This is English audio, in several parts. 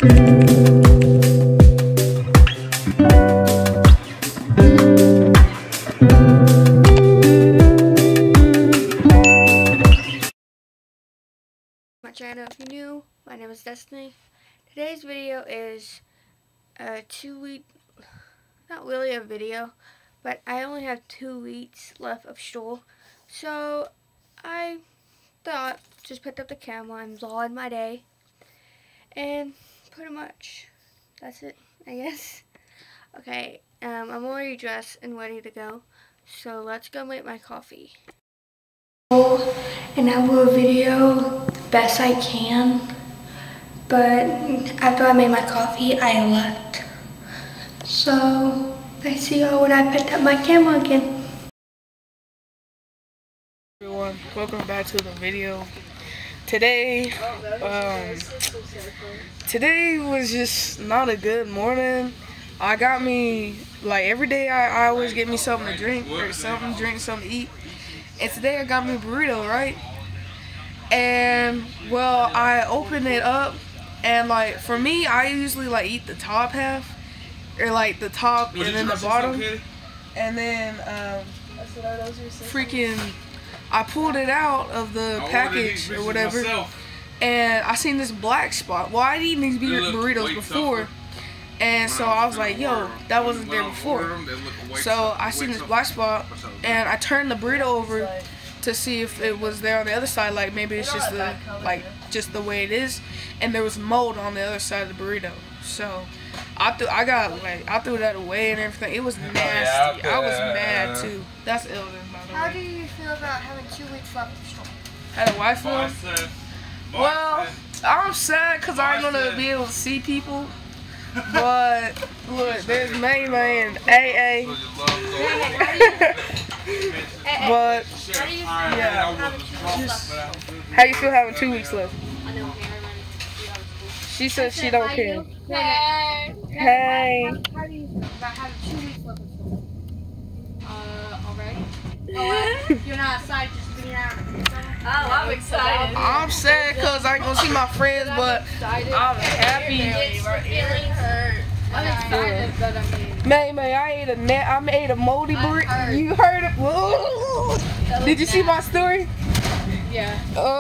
My channel, if you're new, my name is Destiny. Today's video is a 2-week, not really a video, but I only have 2 weeks left of school, so I thought just picked up the camera and vlogged my day, and pretty much that's it, I guess. Okay, I'm already dressed and ready to go, so let's go make my coffee. And I will video the best I can, but after I made my coffee, I left. So I see y'all when I picked up my camera again. Everyone, welcome back to the video. Today was just not a good morning. I got me, like every day I always get me something to drink or something to eat. And today I got me a burrito, right? And well, I opened it up, and like for me, I usually like eat the top half, or like the top and then the bottom. And then freaking, I pulled it out of the package or whatever, and I seen this black spot. Well, I'd eaten these burritos before, and so I was like, yo, that wasn't there before. So I seen this black spot, and I turned the burrito over to see if it was there on the other side, like maybe it's just the way it is, and there was mold on the other side of the burrito. So I threw that away and everything. It was nasty. I was mad too. That's ill, by the way. How do you feel about having 2 weeks left of school? How do I feel? Well, I'm sad because I'm gonna be able to see people. But look, there's May and AA. But yeah, how you feel having 2 weeks left? She said she don't care. Hey. Hey. How do you feel about having 2 weeks left of school? Already? You're not excited just being out. Oh, I'm excited. I'm sad because I ain't gonna see my friends, but I'm happy. Feeling hurt. I'm excited, but I mean. May, I made a moldy burrito. You heard it? Whoa. Did you see my story? Yeah.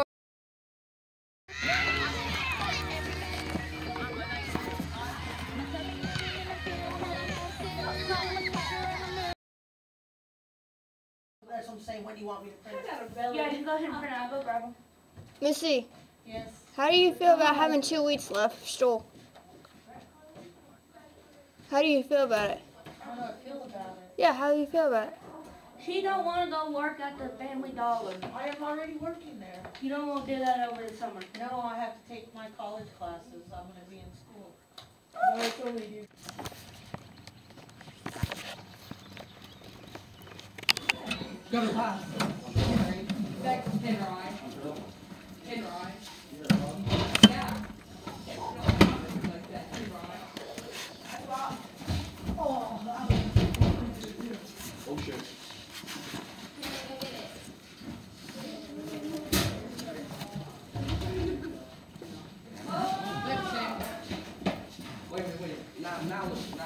That's what I'm saying. When do you want me to print it? Yeah, just go ahead and print it. I'll go grab them. Missy, Yes. how do you feel about having 2 weeks left of school? How do you feel about it? How do I feel about it? Yeah, how do you feel about it? She don't want to go work at the Family Dollar. I am already working there. You don't want to do that over the summer. No, I have to take my college classes. I'm going to be in school. No, it's only you. Go to class. Back to Penrod. Penrod. Yeah. Like that. Penrod. Oh, that was okay. Wait. Now look.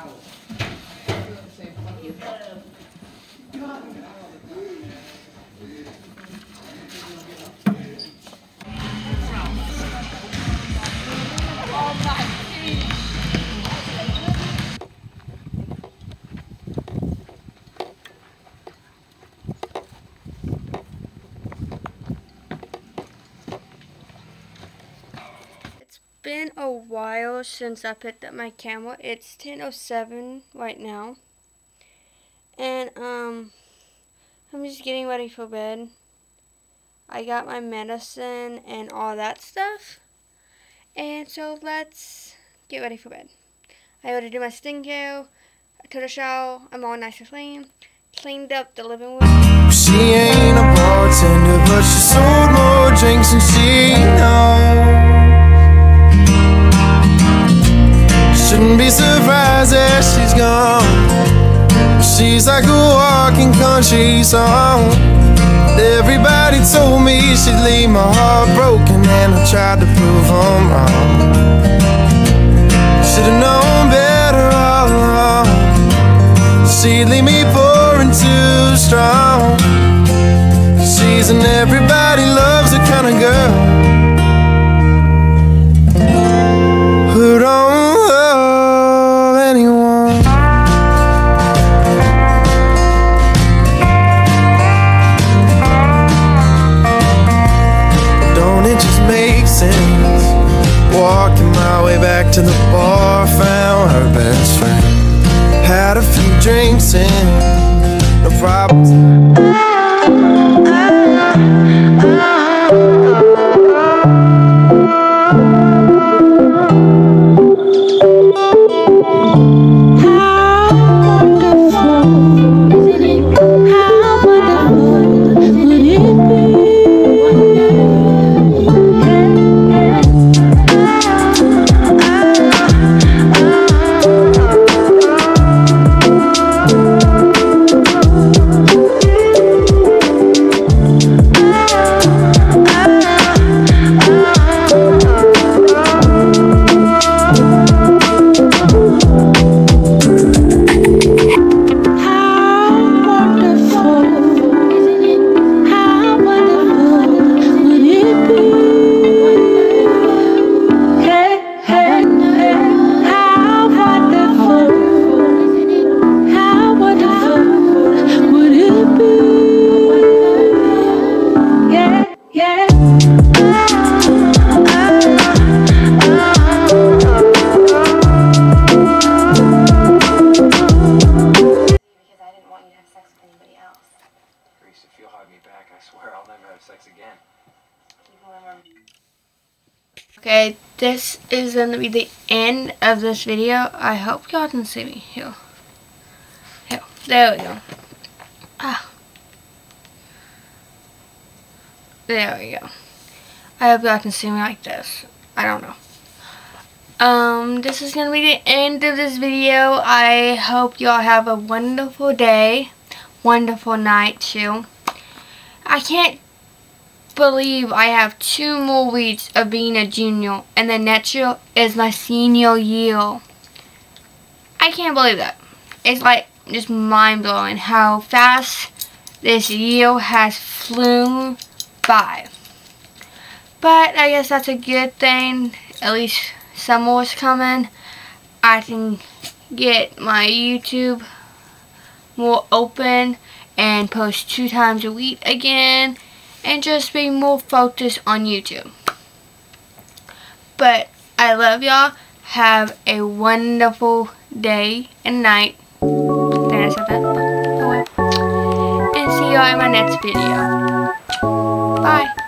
Been a while since I picked up my camera. It's 10:07 right now, and I'm just getting ready for bed. I got my medicine and all that stuff, and so let's get ready for bed. I already did my skincare, I took a shower, I'm all nice and clean, cleaned up the living room. She ain't a bartender, but she sold more drinks than she knows. Shouldn't be surprised that she's gone. She's like a walking country song. Everybody told me she'd leave my heart broken, and I tried to prove them wrong. Should've known better all along. She'd leave me pouring too strong. She's an everybody loves her kind of girl who don't love anyone. Don't it just make sense? Walking my way back to the bar, found her best friend. Had a few drinks in, no problems. If you'll have me back, I swear I'll never have sex again. Okay, this is going to be the end of this video. I hope y'all can see me. Here. There we go. There we go. I hope y'all can see me like this. I don't know. This is going to be the end of this video. I hope y'all have a wonderful day. Wonderful night too. I can't believe I have 2 more weeks of being a junior and then next year is my senior year. I can't believe that. It's like just mind-blowing how fast this year has flown by. But I guess that's a good thing. At least summer's coming. I can get my YouTube more open and post 2 times a week again and just be more focused on YouTube. But I love y'all. Have a wonderful day and night. Then I said that. And see y'all in my next video. Bye.